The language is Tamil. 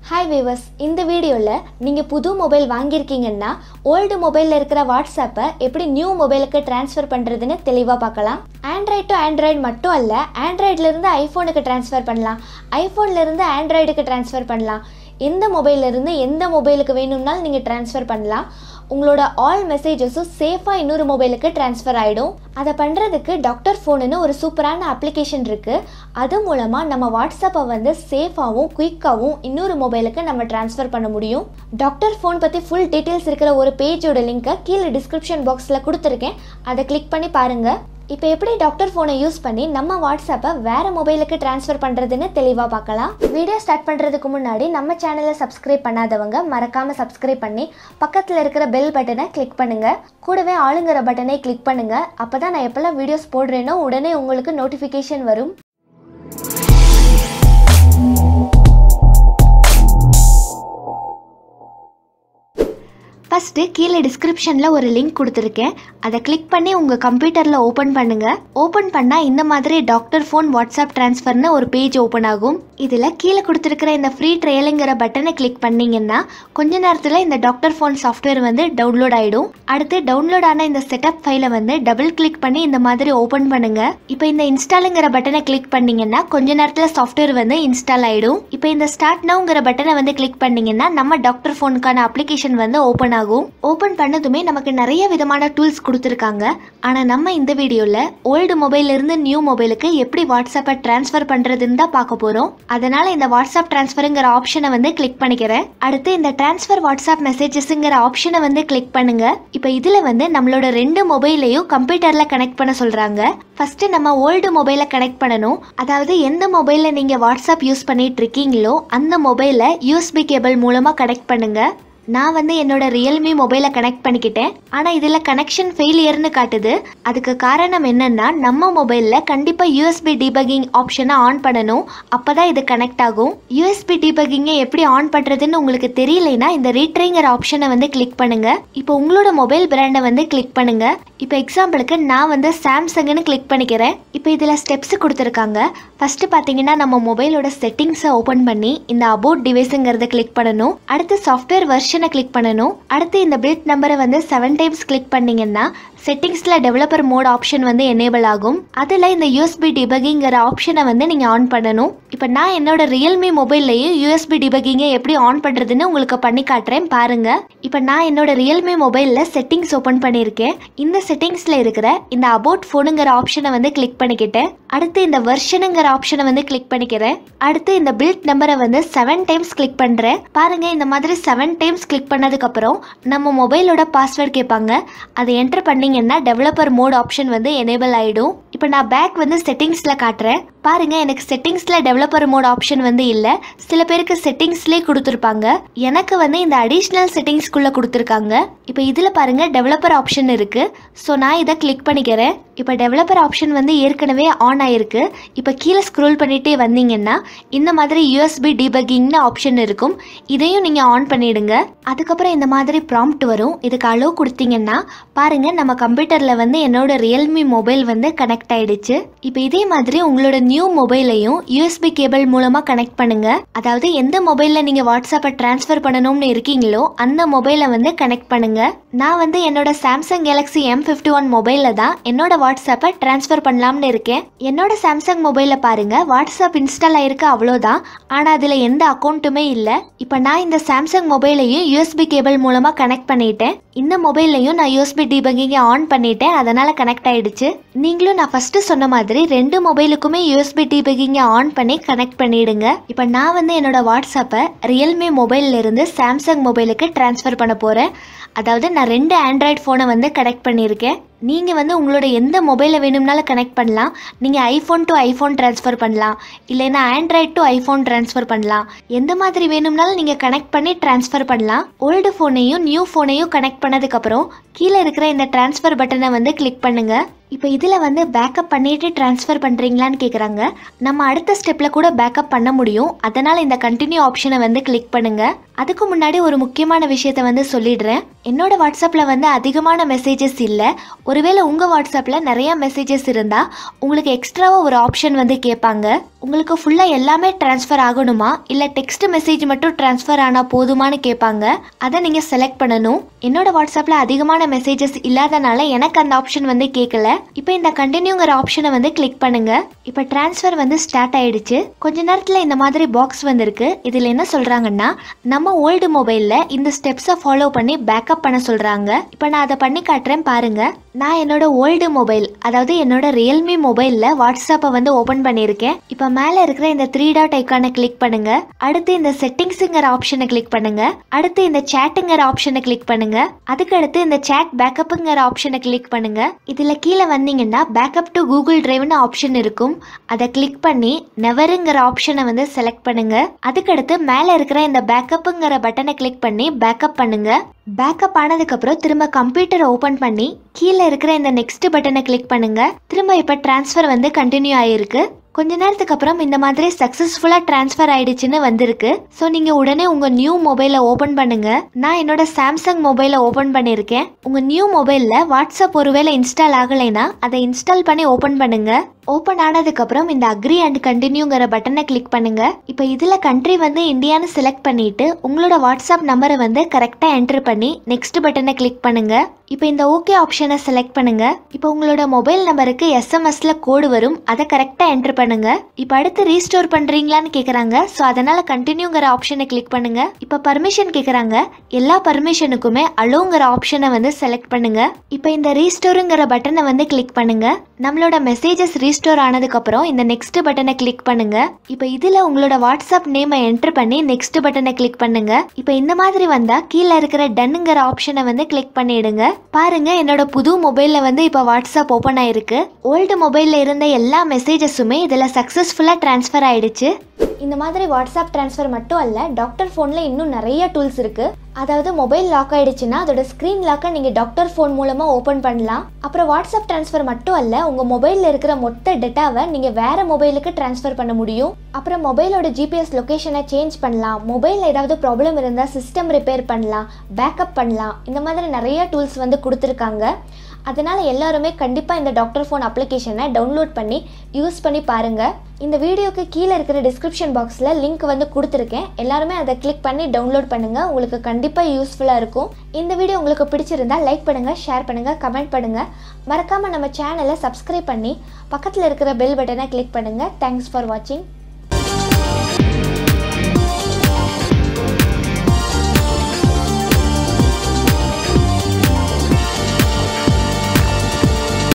ஹாய் வியூவர்ஸ், இந்த வீடியோவில் நீங்கள் புது மொபைல் வாங்கியிருக்கீங்கன்னா ஓல்டு மொபைலில் இருக்கிற வாட்ஸ்அப்பை எப்படி நியூ மொபைலுக்கு ட்ரான்ஸ்ஃபர் பண்ணுறதுன்னு தெளிவாக பார்க்கலாம். ஆண்ட்ராய்டு டு ஆண்ட்ராய்டு மட்டும் அல்ல, ஆண்ட்ராய்ட்லேருந்து ஐஃபோனுக்கு ட்ரான்ஸ்ஃபர் பண்ணலாம், ஐஃபோன்லேருந்து ஆண்ட்ராய்டுக்கு ட்ரான்ஸ்ஃபர் பண்ணலாம். எந்த மொபைல்லேருந்து எந்த மொபைலுக்கு வேணும்னாலும் நீங்கள் ட்ரான்ஸ்ஃபர் பண்ணலாம். உங்களோட ஆல் மெசேஜஸும் சேஃபாக இன்னொரு மொபைலுக்கு ட்ரான்ஸ்ஃபர் ஆகிடும். அதை பண்ணுறதுக்கு டாக்டர் ஃபோனுன்னு ஒரு சூப்பரான அப்ளிகேஷன் இருக்குது. அது மூலமாக நம்ம வாட்ஸ்அப்பை வந்து சேஃபாகவும் குயிக்காகவும் இன்னொரு மொபைலுக்கு நம்ம ட்ரான்ஸ்ஃபர் பண்ண முடியும். டாக்டர் ஃபோன் பற்றி ஃபுல் டீட்டெயில்ஸ் இருக்கிற ஒரு பேஜோட லிங்க்கை கீழே டிஸ்கிரிப்ஷன் பாக்ஸில் கொடுத்துருக்கேன். அதை கிளிக் பண்ணி பாருங்கள். இப்போ எப்படி டாக்டர் ஃபோனை யூஸ் பண்ணி நம்ம வாட்ஸ்அப்பை வேறு மொபைலுக்கு ட்ரான்ஸ்ஃபர் பண்ணுறதுன்னு தெளிவாக பார்க்கலாம். வீடியோ ஸ்டார்ட் பண்ணுறதுக்கு முன்னாடி நம்ம சேனலை சப்ஸ்கிரைப் பண்ணாதவங்க மறக்காமல் சப்ஸ்கிரைப் பண்ணி பக்கத்தில் இருக்கிற பெல் பட்டனை கிளிக் பண்ணுங்கள். கூடவே ஆளுங்கிற பட்டனை கிளிக் பண்ணுங்கள். அப்போ தான் நான் எப்போல்லாம் வீடியோஸ் போடுறேனோ உடனே உங்களுக்கு நோட்டிஃபிகேஷன் வரும். ஃபஸ்ட்டு கீழே டிஸ்கிரிப்ஷனில் ஒரு லிங்க் கொடுத்துருக்கேன். அதை கிளிக் பண்ணி உங்கள் கம்ப்யூட்டரில் ஓப்பன் பண்ணுங்கள். ஓப்பன் பண்ணால் இந்த மாதிரி டாக்டர் ஃபோன் வாட்ஸ்அப் ட்ரான்ஸ்ஃபர்னு ஒரு பேஜ் ஓப்பன் ஆகும். இதில் கீழே கொடுத்துருக்கிற இந்த ஃப்ரீ ட்ரையலுங்கிற பட்டனை கிளிக் பண்ணிங்கன்னா கொஞ்ச நேரத்தில் இந்த டாக்டர் ஃபோன் சாஃப்ட்வேர் வந்து டவுன்லோட் ஆகிடும். அடுத்து டவுன்லோட் ஆன இந்த செட்டப் ஃபைலை வந்து டபுள் கிளிக் பண்ணி இந்த மாதிரி ஓப்பன் பண்ணுங்கள். இப்போ இந்த இன்ஸ்டாலுங்கிற பட்டனை கிளிக் பண்ணிங்கன்னா கொஞ்ச நேரத்தில் சாஃப்ட்வேர் வந்து இன்ஸ்டால் ஆகிடும். இப்போ இந்த ஸ்டார்ட் நவுங்கிற பட்டனை வந்து கிளிக் பண்ணிங்கன்னா நம்ம டாக்டர் ஃபோனுக்கான அப்ளிகேஷன் வந்து ஓப்பன் ஆகும். ஓபன் பண்ணதுமே நமக்கு நிறைய விதமான டூல்ஸ் கொடுத்துருக்காங்க. ஆனால் நம்ம இந்த வீடியோவில் ஓல்டு மொபைல்ல இருந்து நியூ மொபைலுக்கு எப்படி வாட்ஸ்அப்பை ட்ரான்ஸ்ஃபர் பண்ணுறதுன்னு தான் பார்க்க போகிறோம். அதனால இந்த வாட்ஸ்அப் ட்ரான்ஸ்ஃபருங்கிற ஆப்ஷனை வந்து கிளிக் பண்ணிக்கிறேன். அடுத்து இந்த ட்ரான்ஸ்ஃபர் வாட்ஸ்அப் மெசேஜஸ்ங்கிற ஆப்ஷனை வந்து கிளிக் பண்ணுங்க. இப்போ இதில் வந்து நம்மளோட ரெண்டு மொபைலையும் கம்ப்யூட்டரில் கனெக்ட் பண்ண சொல்கிறாங்க. ஃபஸ்ட்டு நம்ம ஓல்டு மொபைலை கனெக்ட் பண்ணணும். அதாவது எந்த மொபைலில் நீங்கள் வாட்ஸ்அப் யூஸ் பண்ணிட்டு இருக்கீங்களோ அந்த மொபைலை யூஎஸ்பி கேபிள் மூலமாக கனெக்ட் பண்ணுங்க. நான் வந்து என்னோட ரியல்மி மொபைலை கனெக்ட் பண்ணிக்கிட்டேன். ஆனால் இதில் கனெக்ஷன் ஃபெயிலியர்னு காட்டுது. அதுக்கு காரணம் என்னன்னா நம்ம மொபைலில் கண்டிப்பாக யூஎஸ்பி டீபக்கிங் ஆப்ஷனை ஆன் பண்ணணும். அப்போ தான் இது கனெக்ட் ஆகும். யூஎஸ்பி டீபக்கிங்கை எப்படி ஆன் பண்ணுறதுன்னு உங்களுக்கு தெரியலைன்னா இந்த ரீட்ரைங்கிற ஆப்ஷனை வந்து கிளிக் பண்ணுங்க. இப்போ உங்களோட மொபைல் பிராண்டை வந்து கிளிக் பண்ணுங்க. இப்போ எக்ஸாம்பிளுக்கு நான் வந்து சாம்சங்னு கிளிக் பண்ணிக்கிறேன். இப்போ இதில் ஸ்டெப்ஸ் கொடுத்துருக்காங்க. ஃபர்ஸ்ட் பார்த்தீங்கன்னா நம்ம மொபைலோட செட்டிங்ஸை ஓப்பன் பண்ணி இந்த அபவுட் டிவைஸுங்கிறத கிளிக் பண்ணணும். அடுத்து சாஃப்ட்வேர் வெர்ஷனை கிளிக் பண்ணணும். அடுத்து இந்த பில்ட் நம்பரை வந்து 7 டைம்ஸ் கிளிக் பண்ணீங்கன்னா செட்டிங்ஸில் டெவலப்பர் மோட் ஆப்ஷன் வந்து எனேபிள் ஆகும். அதில் இந்த யூஎஸ்பி டிபக்கிங்கிற ஆப்ஷனை வந்து நீங்கள் ஆன் பண்ணணும். இப்போ நான் என்னோட ரியல்மி மொபைல்லையும் யூஎஸ்பி டிபக்கிங்கை எப்படி ஆன் பண்ணுறதுன்னு உங்களுக்கு பண்ணி காட்டுறேன் பாருங்க. இப்போ நான் என்னோட ரியல்மி மொபைலில் செட்டிங்ஸ் ஓப்பன் பண்ணியிருக்கேன். இந்த செட்டிங்ஸில் இருக்கிற இந்த அபவுட் ஃபோனுங்கிற ஆப்ஷனை வந்து கிளிக் பண்ணிக்கிட்டேன். அடுத்து இந்த வெர்ஷனுங்கிற ஆப்ஷனை வந்து கிளிக் பண்ணிக்கிறேன். அடுத்து இந்த பில்ட் நம்பரை வந்து 7 டைம்ஸ் கிளிக் பண்ணுறேன். பாருங்க, இந்த மாதிரி 7 டைம்ஸ் கிளிக் பண்ணதுக்கப்புறம் நம்ம மொபைலோட பாஸ்வேர்ட் கேட்பாங்க. அதை என்டர் பண்ணீங்கன்னா டெவலப்பர் மோட் ஆப்ஷன் வந்து எனேபிள் ஆகிடும். இப்போ நான் பேக் வந்து செட்டிங்ஸில் காட்டுறேன் பாருங்க. எனக்கு செட்டிங்ஸில் டெவலப்பர் மோட் ஆப்ஷன் வந்து இல்லை. சில பேருக்கு செட்டிங்ஸ்லேயே கொடுத்துருப்பாங்க. எனக்கு வந்து இந்த அடிஷ்னல் செட்டிங்ஸ்குள்ளே கொடுத்துருக்காங்க. இப்போ இதில் பாருங்க டெவலப்பர் ஆப்ஷன் இருக்கு. ஸோ நான் இதை கிளிக் பண்ணிக்கிறேன். இப்போ டெவலப்பர் ஆப்ஷன் வந்து ஏற்கனவே ஆன் ஆயிருக்கு. இப்போ கீழே ஸ்க்ரோல் பண்ணிட்டே வந்தீங்கன்னா இந்த மாதிரி யூஎஸ்பி டீபக்கிங்னு ஆப்ஷன் இருக்கும். இதையும் நீங்கள் ஆன் பண்ணிடுங்க. அதுக்கப்புறம் இந்த மாதிரி ப்ராம்ப்ட் வரும். இதுக்கு அலோ கொடுத்தீங்கன்னா பாருங்க நம்ம கம்ப்யூட்டரில் வந்து என்னோட ரியல்மி மொபைல் வந்து கனெக்ட் ஆயிடுச்சு. இப்போ இதே மாதிரி உங்களோட நியூ மொபைலையும் யூஎஸ்பி கேபிள் மூலமாக கனெக்ட் பண்ணுங்க. அதாவது எந்த மொபைலில் நீங்கள் வாட்ஸ்அப்பை ட்ரான்ஸ்ஃபர் பண்ணணும்னு இருக்கீங்களோ அந்த மொபைலை வந்து கனெக்ட் பண்ணுங்க. நான் வந்து என்னோட சாம்சங் கேலக்ஸி M51 மொபைலில் தான் என்னோட வாட்ஸ்அப்பை ட்ரான்ஸ்ஃபர் பண்ணலாம்னு இருக்கேன். என்னோட சாம்சங் மொபைலில் பாருங்க வாட்ஸ்அப் இன்ஸ்டால் ஆயிருக்கு, அவ்வளோதான். ஆனால் அதில் எந்த அக்கௌண்ட்டுமே இல்லை. இப்போ நான் இந்த சாம்சங் மொபைலையும் யூஎஸ்பி கேபிள் மூலமாக கனெக்ட் பண்ணிட்டேன். இந்த மொபைல்லையும் நான் யூஎஸ்பி டீபக்கிங்கை ஆன் பண்ணிட்டேன். அதனால கனெக்ட் ஆயிடுச்சு. நீங்களும் நான் ஃபர்ஸ்ட் சொன்ன மாதிரி ரெண்டு மொபைலுக்குமே யூஎஸ்பி டீபக்கிங்கை ஆன் பண்ணி கனெக்ட் பண்ணிடுங்க. இப்போ நான் வந்து என்னோட வாட்ஸ்அப்பை ரியல்மி மொபைல்ல இருந்து சாம்சங் மொபைலுக்கு ட்ரான்ஸ்ஃபர் பண்ண போகிறேன். அதாவது நான் 2 ஆண்ட்ராய்டு ஃபோனை வந்து கனெக்ட் பண்ணியிருக்கேன். நீங்கள் வந்து உங்களோட எந்த மொபைலை வேணும்னாலும் கனெக்ட் பண்ணலாம். நீங்கள் ஐஃபோன் டு ஐஃபோன் ட்ரான்ஸ்ஃபர் பண்ணலாம், இல்லைன்னா ஆண்ட்ராய்டு டு ஐஃபோன் ட்ரான்ஸ்ஃபர் பண்ணலாம். எந்த மாதிரி வேணும்னாலும் நீங்கள் கனெக்ட் பண்ணி ட்ரான்ஸ்ஃபர் பண்ணலாம். ஓல்டு ஃபோனையும் நியூ ஃபோனையும் கனெக்ட் பண்ணதுக்கப்புறம் கீழே இருக்கிற இந்த ட்ரான்ஸ்ஃபர் பட்டனை வந்து கிளிக் பண்ணுங்க. இப்போ இதில் வந்து பேக்கப் பண்ணிட்டு ட்ரான்ஸ்ஃபர் பண்ணுறீங்களான்னு கேட்குறாங்க. நம்ம அடுத்த ஸ்டெப்பில் கூட பேக்கப் பண்ண முடியும். அதனால் இந்த கண்டினியூ ஆப்ஷனை வந்து கிளிக் பண்ணுங்கள். அதுக்கு முன்னாடி ஒரு முக்கியமான விஷயத்த வந்து சொல்லிடுறேன். என்னோட வாட்ஸ்அப்பில் வந்து அதிகமான மெசேஜஸ் இல்லை. ஒருவேளை உங்கள் வாட்ஸ்அப்பில் நிறையா மெசேஜஸ் இருந்தால் உங்களுக்கு எக்ஸ்ட்ராவாக ஒரு ஆப்ஷன் வந்து கேட்பாங்க. உங்களுக்கு ஃபுல்லாக எல்லாமே ட்ரான்ஸ்ஃபர் ஆகணுமா இல்லை டெக்ஸ்ட் மெசேஜ் மட்டும் ட்ரான்ஸ்ஃபர் ஆனால் போதுமானு கேட்பாங்க. அதை நீங்கள் செலக்ட் பண்ணணும். என்னோட வாட்ஸ்அப்பில் அதிகமான மெசேஜஸ் இல்லாதனால எனக்கு அந்த ஆப்ஷன் வந்து கேட்கல. இப்போ இந்த கண்டினியூங்கிற ஆப்ஷனை வந்து கிளிக் பண்ணுங்க. இப்போ ட்ரான்ஸ்ஃபர் வந்து ஸ்டார்ட் ஆயிடுச்சு. கொஞ்ச நேரத்தில் இந்த மாதிரி பாக்ஸ் வந்திருக்கு. இதில் என்ன சொல்கிறாங்கன்னா, நம்ம ஓல்டு மொபைலில் இந்த ஸ்டெப்ஸை ஃபாலோ பண்ணி பேக்கப் பண்ண சொல்கிறாங்க. இப்போ நான் அதை பண்ணி காட்டுறேன் பாருங்க. நான் என்னோட ஓல்டு மொபைல், அதாவது என்னோட ரியல்மி மொபைலில் வாட்ஸ்அப்பை வந்து ஓப்பன் பண்ணியிருக்கேன். இப்போ மேலே இருக்கிற இந்த 3 டாட் ஐக்கானை கிளிக் பண்ணுங்க. அடுத்து இந்த செட்டிங்ஸுங்கிற ஆப்ஷனை கிளிக் பண்ணுங்க. அடுத்து இந்த சேட்டுங்கிற ஆப்ஷனை கிளிக் பண்ணுங்க. அதுக்கடுத்து இந்த சேட் பேக்கப்புங்கிற ஆப்ஷனை கிளிக் பண்ணுங்க. இதில் கீழே வந்தீங்கன்னா பேக்கப் டு கூகுள் டிரைவ்னு ஆப்ஷன் இருக்கும். அதை கிளிக் பண்ணி நெவருங்கிற ஆப்ஷனை வந்து செலக்ட் பண்ணுங்க. அதுக்கடுத்து மேலே இருக்கிற இந்த பேக்கப்புங்கிற பட்டனை கிளிக் பண்ணி பேக்கப் பண்ணுங்க. பேக்கப் ஆனதுக்கப்புறம் திரும்ப கம்ப்யூட்டரை ஓப்பன் பண்ணி கீழே இருக்கிற இந்த நெக்ஸ்ட் பட்டனை கிளிக் பண்ணுங்க. திரும்ப இப்போ ட்ரான்ஸ்ஃபர் வந்து கண்டினியூ ஆயிருக்கு. கொஞ்ச நேரத்துக்கு அப்புறம் இந்த மாதிரி சக்ஸஸ்ஃபுல்லாக ட்ரான்ஸ்ஃபர் ஆயிடுச்சுன்னு வந்திருக்கு. ஸோ நீங்கள் உடனே உங்கள் நியூ மொபைலை ஓப்பன் பண்ணுங்க. நான் என்னோட சாம்சங் மொபைலை ஓப்பன் பண்ணியிருக்கேன். உங்கள் நியூ மொபைலில் வாட்ஸ்அப் ஒருவேளை இன்ஸ்டால் ஆகலைன்னா அதை இன்ஸ்டால் பண்ணி ஓப்பன் பண்ணுங்க. ஓப்பன் ஆனதுக்கப்புறம் இந்த அக்ரி அண்ட் கண்டினியூங்கிற பட்டனை கிளிக் பண்ணுங்க. இப்போ இதில் கண்ட்ரி வந்து இந்தியான்னு செலக்ட் பண்ணிட்டு உங்களோட வாட்ஸ்அப் நம்பரை வந்து கரெக்டாக என்டர் பண்ணி நெக்ஸ்ட் பட்டனை கிளிக் பண்ணுங்க. இப்போ இந்த ஓகே ஆப்ஷனை செலக்ட் பண்ணுங்க. இப்போ உங்களோட மொபைல் நம்பருக்கு எஸ்எம்எஸ்ல கோடு வரும். அதை கரெக்டாக என்டர் பண்ணுங்க. இப்போ அடுத்து ரீஸ்டோர் பண்றீங்களான்னு கேட்குறாங்க. ஸோ அதனால கண்டினியூங்கிற ஆப்ஷனை கிளிக் பண்ணுங்க. இப்போ பர்மிஷன் கேட்குறாங்க. எல்லா பர்மிஷனுக்குமே அலோங்கிற ஆப்ஷனை வந்து செலக்ட் பண்ணுங்க. இப்போ இந்த ரீஸ்டோருங்கிற பட்டனை வந்து கிளிக் பண்ணுங்க. நம்மளோட மெசேஜஸ் ரீஸ்டோர் ஆனதுக்கப்புறம் இந்த நெக்ஸ்ட் பட்டனை கிளிக் பண்ணுங்க. இப்போ இதில் உங்களோட வாட்ஸ்அப் நேமை என்டர் பண்ணி நெக்ஸ்ட் பட்டனை கிளிக் பண்ணுங்க. இப்போ இந்த மாதிரி வந்தா கீழே இருக்கிற டன்னுங்கிற ஆப்ஷனை வந்து கிளிக் பண்ணிடுங்க. பாருங்க, என்னோட புது மொபைலில் வந்து இப்போ வாட்ஸ்அப் ஓப்பன் ஆயிருக்கு. ஓல்டு மொபைலில் இருந்த எல்லா மெசேஜஸுமே இதில் சக்ஸஸ்ஃபுல்லாக ட்ரான்ஸ்ஃபர் ஆயிடுச்சு. இந்த மாதிரி வாட்ஸ்அப் ட்ரான்ஸ்ஃபர் மட்டும் அல்ல, டாக்டர் ஃபோனில் இன்னும் நிறைய டூல்ஸ் இருக்குது. அதாவது மொபைல் லாக் ஆகிடுச்சுன்னா அதோட ஸ்க்ரீன் லாக்கை நீங்கள் டாக்டர் ஃபோன் மூலமாக ஓப்பன் பண்ணலாம். அப்புறம் வாட்ஸ்அப் ட்ரான்ஸ்ஃபர் மட்டும் அல்ல, உங்கள் மொபைலில் இருக்கிற மொத்த டேட்டாவை நீங்கள் வேறு மொபைலுக்கு ட்ரான்ஸ்ஃபர் பண்ண முடியும். அப்புறம் மொபைலோட ஜிபிஎஸ் லொக்கேஷனை சேஞ்ச் பண்ணலாம். மொபைலில் ஏதாவது ப்ராப்ளம் இருந்தால் சிஸ்டம் ரிப்பேர் பண்ணலாம், பேக்கப் பண்ணலாம். இந்த மாதிரி நிறைய டூல்ஸ் வந்து கொடுத்துருக்காங்க. அதனால் எல்லாருமே கண்டிப்பாக இந்த டாக்டர் ஃபோன் அப்ளிகேஷனை டவுன்லோட் பண்ணி யூஸ் பண்ணி பாருங்கள். இந்த வீடியோக்கு கீழே இருக்கிற டிஸ்கிரிப்ஷன் பாக்ஸில் லிங்க் வந்து கொடுத்துருக்கேன். எல்லாருமே அதை கிளிக் பண்ணி டவுன்லோட் பண்ணுங்கள். உங்களுக்கு கண்டிப்பாக யூஸ்ஃபுல்லாக இருக்கும். இந்த வீடியோ உங்களுக்கு பிடிச்சிருந்தால் லைக் பண்ணுங்கள், ஷேர் பண்ணுங்கள், கமெண்ட் பண்ணுங்கள். மறக்காமல் நம்ம சேனலை சப்ஸ்கிரைப் பண்ணி பக்கத்தில் இருக்கிற பெல் பட்டனை கிளிக் பண்ணுங்கள். தேங்க்ஸ் ஃபார் வாட்சிங்.